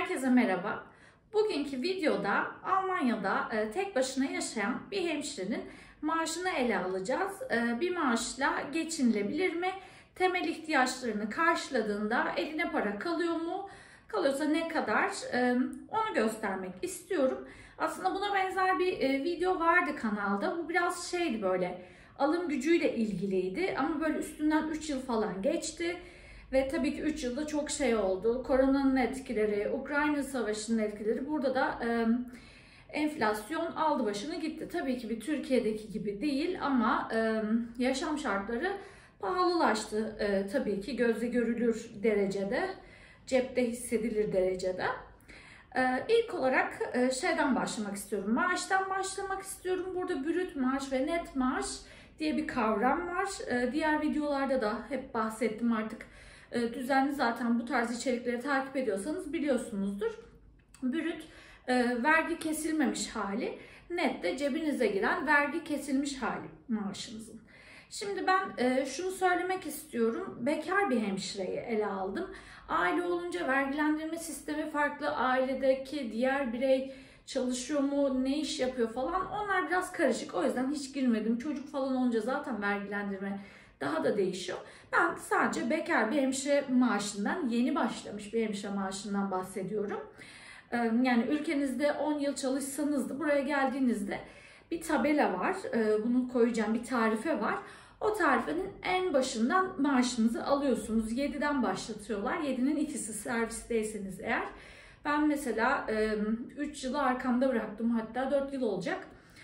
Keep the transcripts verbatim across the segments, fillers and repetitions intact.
Herkese merhaba. Bugünkü videoda Almanya'da e, tek başına yaşayan bir hemşirenin maaşını ele alacağız. E, bir maaşla geçinilebilir mi? Temel ihtiyaçlarını karşıladığında eline para kalıyor mu? Kalıyorsa ne kadar? E, onu göstermek istiyorum. Aslında buna benzer bir e, video vardı kanalda. Bu biraz şeydi, böyle alım gücüyle ilgiliydi ama böyle üstünden üç yıl falan geçti. Ve tabii ki üç yılda çok şey oldu. Koronanın etkileri, Ukrayna Savaşı'nın etkileri. Burada da e, enflasyon aldı başını gitti. Tabii ki bir Türkiye'deki gibi değil ama e, yaşam şartları pahalılaştı. E, tabii ki gözle görülür derecede, cepte hissedilir derecede. E, ilk olarak e, şeyden başlamak istiyorum. Maaştan başlamak istiyorum. Burada brüt maaş ve net maaş diye bir kavram var. E, diğer videolarda da hep bahsettim artık. Düzenli zaten bu tarz içerikleri takip ediyorsanız biliyorsunuzdur. Brüt e, vergi kesilmemiş hali, net de cebinize giren vergi kesilmiş hali maaşınızın. Şimdi ben e, şunu söylemek istiyorum. Bekar bir hemşireyi ele aldım. Aile olunca vergilendirme sistemi farklı. Ailedeki diğer birey çalışıyor mu, ne iş yapıyor falan, onlar biraz karışık. O yüzden hiç girmedim. Çocuk falan olunca zaten vergilendirme daha da değişiyor. Ben sadece bekar bir hemşire maaşından, yeni başlamış bir hemşire maaşından bahsediyorum. Yani ülkenizde on yıl çalışsanız da buraya geldiğinizde bir tabela var. Bunu koyacağım, bir tarife var. O tarifenin en başından maaşınızı alıyorsunuz. yediden başlatıyorlar. yedinin ikisi servisteyseniz eğer. Ben mesela üç yılı arkamda bıraktım. Hatta dört yıl olacak.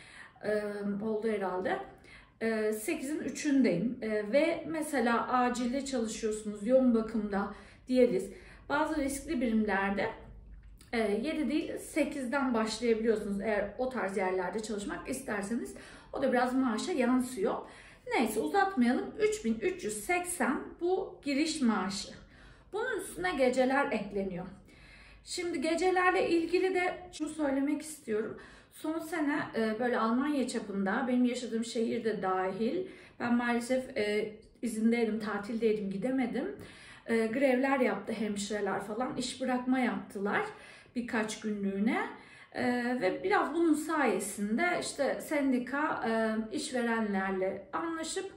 Oldu herhalde. sekizin üçündeyim ve mesela acilde çalışıyorsunuz, yoğun bakımda, diyaliz, bazı riskli birimlerde yedi değil sekizden başlayabiliyorsunuz eğer o tarz yerlerde çalışmak isterseniz. O da biraz maaşa yansıyor. Neyse, uzatmayalım. üç bin üç yüz seksen bu giriş maaşı. Bunun üstüne geceler ekleniyor. Şimdi gecelerle ilgili de şunu söylemek istiyorum. Son sene böyle Almanya çapında, benim yaşadığım şehir de dahil, ben maalesef izindeydim, tatildeydim, gidemedim. Grevler yaptı hemşireler falan, iş bırakma yaptılar birkaç günlüğüne. Ve biraz bunun sayesinde işte sendika işverenlerle anlaşıp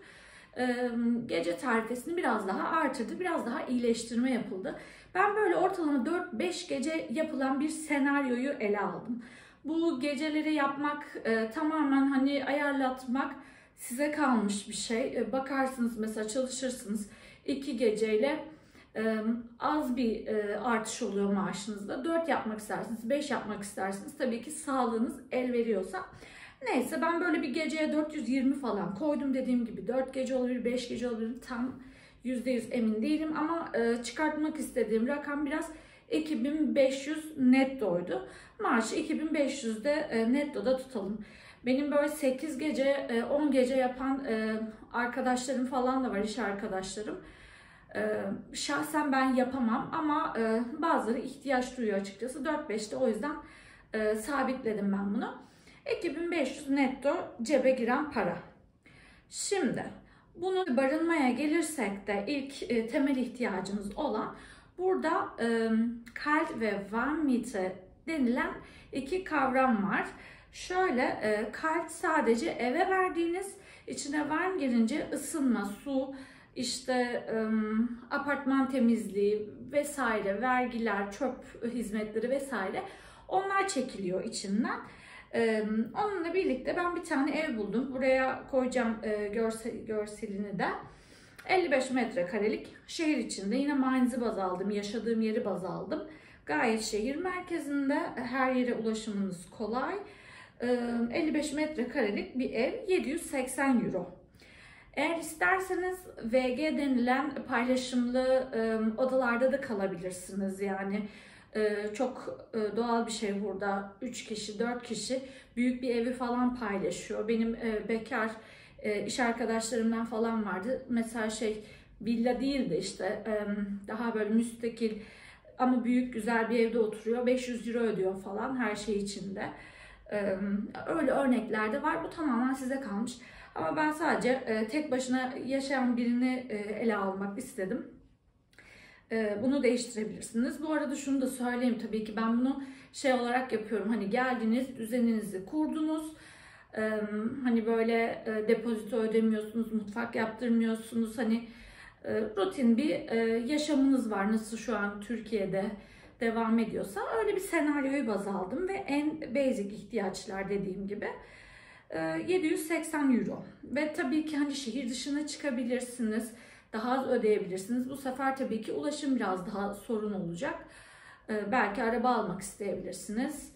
gece tarifesini biraz daha artırdı, biraz daha iyileştirme yapıldı. Ben böyle ortalama dört beş gece yapılan bir senaryoyu ele aldım. Bu geceleri yapmak e, tamamen hani ayarlatmak size kalmış bir şey. E, bakarsınız mesela, çalışırsınız iki geceyle e, az bir e, artış oluyor maaşınızda. dört yapmak istersiniz, beş yapmak istersiniz. Tabii ki sağlığınız el veriyorsa. Neyse, ben böyle bir geceye dört yüz yirmi falan koydum, dediğim gibi dört gece olabilir, beş gece olabilir, tam yüzde yüz emin değilim ama e, çıkartmak istediğim rakam biraz iki bin beş yüz nettoydu. Maaşı iki bin beş yüzde e, nettoda tutalım. Benim böyle sekiz gece, e, on gece yapan e, arkadaşlarım falan da var, iş arkadaşlarım. E, şahsen ben yapamam ama e, bazıları ihtiyaç duyuyor açıkçası. dört beşte o yüzden e, sabitledim ben bunu. iki bin beş yüz netto cebe giren para. Şimdi bunu barınmaya gelirsek de ilk e, temel ihtiyacımız olan, burada e, kalt ve warm Miete denilen iki kavram var. Şöyle, e, kalt sadece eve verdiğiniz, içine warm girince ısınma, su, işte e, apartman temizliği vesaire, vergiler, çöp hizmetleri vesaire, onlar çekiliyor içinden. Ee, onunla birlikte ben bir tane ev buldum. Buraya koyacağım e, görsel, görselini de. elli beş metrekarelik, şehir içinde. Yine Mainz'i baz aldım. Yaşadığım yeri baz aldım. Gayet şehir merkezinde. Her yere ulaşımınız kolay. Ee, elli beş metrekarelik bir ev. yedi yüz seksen euro. Eğer isterseniz V G denilen paylaşımlı e, odalarda da kalabilirsiniz. Yani çok doğal bir şey burada. üç kişi, dört kişi büyük bir evi falan paylaşıyor. Benim bekar iş arkadaşlarımdan falan vardı. Mesela şey, villa değil de işte daha böyle müstakil ama büyük güzel bir evde oturuyor. beş yüz euro ödüyor falan, her şey içinde. Öyle örnekler de var. Bu tamamen size kalmış. Ama ben sadece tek başına yaşayan birini ele almak istedim. e, bunu değiştirebilirsiniz. Bu arada şunu da söyleyeyim, tabii ki ben bunu şey olarak yapıyorum. Hani geldiniz, düzeninizi kurdunuz. Ee, hani böyle e, depozito ödemiyorsunuz, mutfak yaptırmıyorsunuz. Hani e, rutin bir e, yaşamınız var. Nasıl şu an Türkiye'de devam ediyorsa öyle bir senaryoyu baz aldım ve en basic ihtiyaçlar dediğim gibi e, yedi yüz seksen euro. Ve tabii ki hani şehir dışına çıkabilirsiniz, daha az ödeyebilirsiniz. Bu sefer tabii ki ulaşım biraz daha sorun olacak. E, belki araba almak isteyebilirsiniz.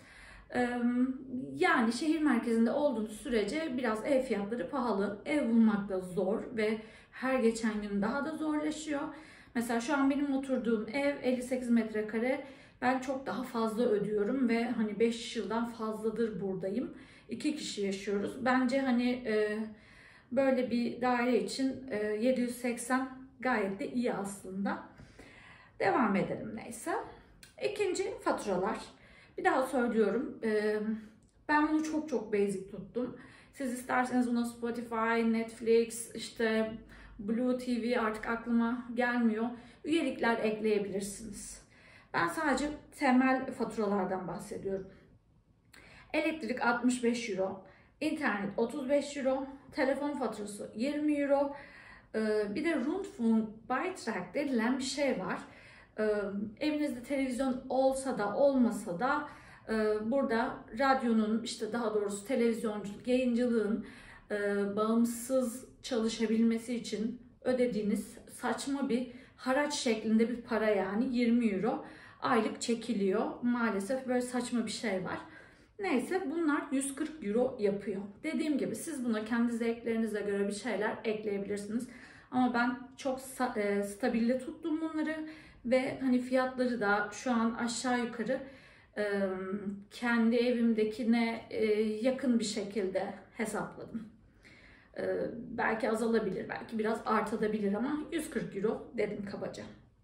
Yani şehir merkezinde olduğunuz sürece biraz ev fiyatları pahalı. Ev bulmak da zor ve her geçen gün daha da zorlaşıyor. Mesela şu an benim oturduğum ev elli sekiz metrekare. Ben çok daha fazla ödüyorum ve hani beş yıldan fazladır buradayım. İki kişi yaşıyoruz. Bence hani e, böyle bir daire için e, yedi yüz seksen gayet de iyi aslında. Devam edelim neyse. İkinci, faturalar. Bir daha söylüyorum. Ben bunu çok çok basic tuttum. Siz isterseniz buna Spotify, Netflix, işte Blue T V, artık aklıma gelmiyor, üyelikler ekleyebilirsiniz. Ben sadece temel faturalardan bahsediyorum. Elektrik altmış beş euro, internet otuz beş euro, telefon faturası yirmi euro. Bir de Rundfunkbeitrag denilen bir şey var. Evinizde televizyon olsa da olmasa da burada radyonun, işte daha doğrusu televizyonculuk, yayıncılığın bağımsız çalışabilmesi için ödediğiniz saçma bir haraç şeklinde bir para, yani yirmi euro aylık çekiliyor. Maalesef böyle saçma bir şey var. Neyse, bunlar yüz kırk euro yapıyor. Dediğim gibi siz buna kendi zevklerinize göre bir şeyler ekleyebilirsiniz. Ama ben çok stabilde tuttum bunları. Ve hani fiyatları da şu an aşağı yukarı e, kendi evimdekine e, yakın bir şekilde hesapladım. E, belki azalabilir, belki biraz artabilir ama yüz kırk euro dedim kabaca.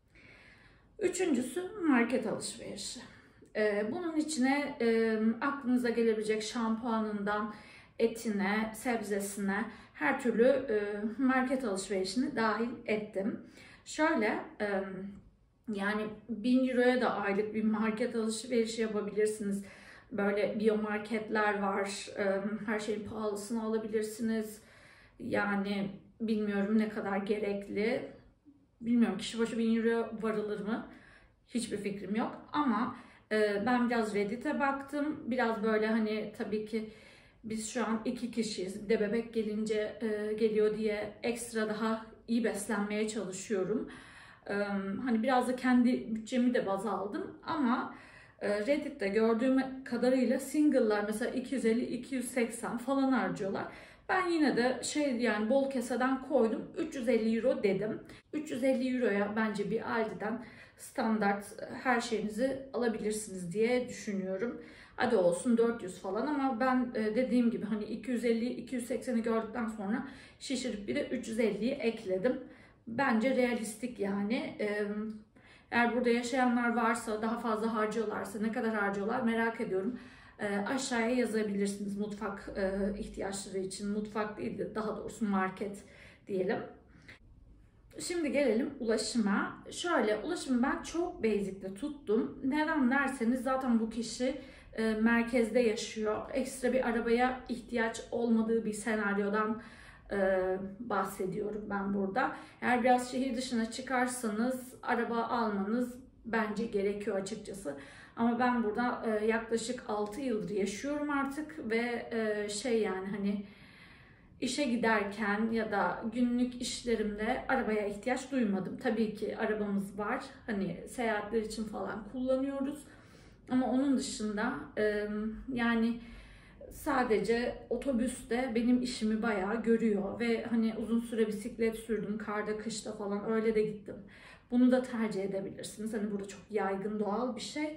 Üçüncüsü market alışverişi. E, bunun içine e, aklınıza gelebilecek şampuanından etine, sebzesine her türlü e, market alışverişini dahil ettim. Şöyle... E, Yani bin euroya da aylık bir market alışverişi yapabilirsiniz. Böyle biyomarketler var. Her şeyin pahalısını alabilirsiniz. Yani bilmiyorum ne kadar gerekli. Bilmiyorum kişi başı bin euro varılır mı? Hiçbir fikrim yok. Ama ben biraz Reddit'e baktım. Biraz böyle hani tabii ki biz şu an iki kişiyiz. Bir de bebek gelince geliyor diye ekstra daha iyi beslenmeye çalışıyorum. Hani biraz da kendi bütçemi de baz aldım ama Reddit'te gördüğüm kadarıyla single'lar mesela iki yüz elli iki yüz seksen falan harcıyorlar. Ben yine de şey, yani bol keseden koydum, üç yüz elli euro dedim. üç yüz elli euroya bence bir Aldi'den standart her şeyinizi alabilirsiniz diye düşünüyorum. Hadi olsun dört yüz falan, ama ben dediğim gibi hani iki yüz elli iki yüz sekseni gördükten sonra şişirip bir de üç yüz elliyi ekledim. Bence realistik yani. Eğer burada yaşayanlar varsa, daha fazla harcıyorlarsa, ne kadar harcıyorlar merak ediyorum. Aşağıya yazabilirsiniz mutfak ihtiyaçları için. Mutfak değil de daha doğrusu market diyelim. Şimdi gelelim ulaşıma. Şöyle, ulaşımı ben çok basic'te tuttum. Neden derseniz, zaten bu kişi merkezde yaşıyor. Ekstra bir arabaya ihtiyaç olmadığı bir senaryodan bahsediyorum ben burada. Eğer biraz şehir dışına çıkarsanız araba almanız bence gerekiyor açıkçası. Ama ben burada yaklaşık altı yıldır yaşıyorum artık ve şey, yani hani işe giderken ya da günlük işlerimde arabaya ihtiyaç duymadım. Tabii ki arabamız var. Hani seyahatler için falan kullanıyoruz. Ama onun dışında yani sadece otobüste benim işimi bayağı görüyor ve hani uzun süre bisiklet sürdüm, karda kışta falan, öyle de gittim. Bunu da tercih edebilirsiniz. Hani burada çok yaygın, doğal bir şey.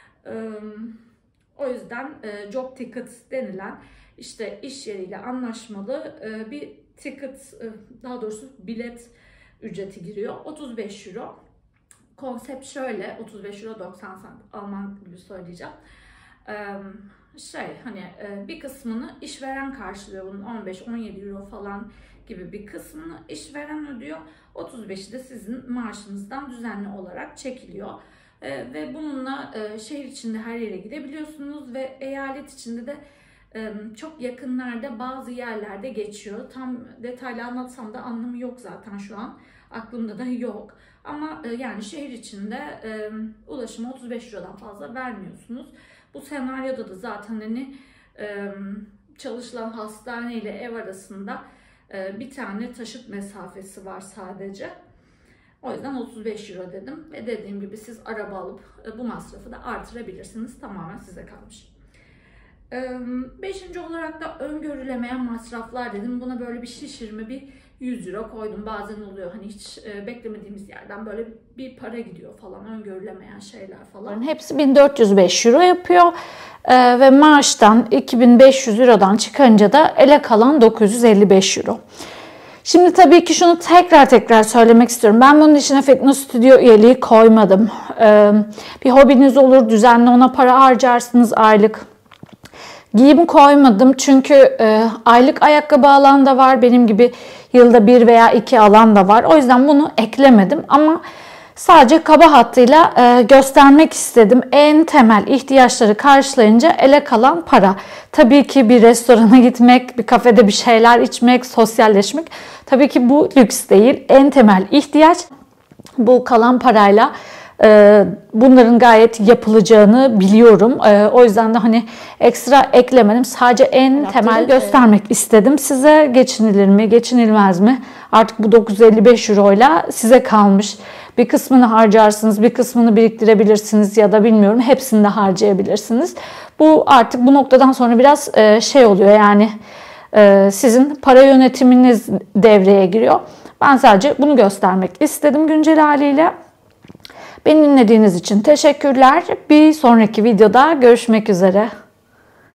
O yüzden job ticket denilen, işte iş yeriyle anlaşmalı bir ticket, daha doğrusu bilet ücreti giriyor. otuz beş euro. Konsept şöyle, otuz beş euro doksan cent, Alman gibi söyleyeceğim. şey hani bir kısmını işveren karşılıyor, bunun on beş on yedi euro falan gibi bir kısmını işveren ödüyor. otuz beşi de sizin maaşınızdan düzenli olarak çekiliyor. Ee, ve bununla e, şehir içinde her yere gidebiliyorsunuz ve eyalet içinde de e, çok yakınlarda bazı yerlerde geçiyor. Tam detaylı anlatsam da anlamı yok zaten, şu an aklımda da yok. Ama e, yani şehir içinde e, ulaşıma otuz beş eurodan fazla vermiyorsunuz. Bu senaryoda da zaten hani e, çalışılan hastane ile ev arasında e, bir tane taşıt mesafesi var sadece. O yüzden otuz beş euro dedim ve dediğim gibi siz araba alıp bu masrafı da artırabilirsiniz. Tamamen size kalmış. Beşinci olarak da öngörülemeyen masraflar dedim. Buna böyle bir şişirme bir yüz euro koydum. Bazen oluyor hani hiç beklemediğimiz yerden böyle bir para gidiyor falan, öngörülemeyen şeyler falan. Hepsi bin dört yüz beş euro yapıyor ee, ve maaştan iki bin beş yüz eurodan çıkınca da ele kalan dokuz yüz elli beş euro. Şimdi tabii ki şunu tekrar tekrar söylemek istiyorum. Ben bunun içine fitness stüdyo üyeliği koymadım. Ee, bir hobiniz olur, düzenli ona para harcarsınız aylık. Giyim koymadım çünkü e, aylık ayakkabı alan da var. Benim gibi yılda bir veya iki alan da var. O yüzden bunu eklemedim ama sadece kaba hattıyla e, göstermek istedim. En temel ihtiyaçları karşılayınca ele kalan para. Tabii ki bir restorana gitmek, bir kafede bir şeyler içmek, sosyalleşmek. Tabii ki bu lüks değil. En temel ihtiyaç. Bu kalan parayla e, bunların gayet yapılacağını biliyorum. E, o yüzden de hani ekstra eklemedim. Sadece en temel göstermek istedim. Size geçinilir mi, geçinilmez mi? Artık bu dokuz yüz elli beş euro ile size kalmış. Bir kısmını harcarsınız, bir kısmını biriktirebilirsiniz ya da bilmiyorum hepsini de harcayabilirsiniz. Bu artık bu noktadan sonra biraz şey oluyor, yani sizin para yönetiminiz devreye giriyor. Ben sadece bunu göstermek istedim güncel haliyle. Beni dinlediğiniz için teşekkürler. Bir sonraki videoda görüşmek üzere.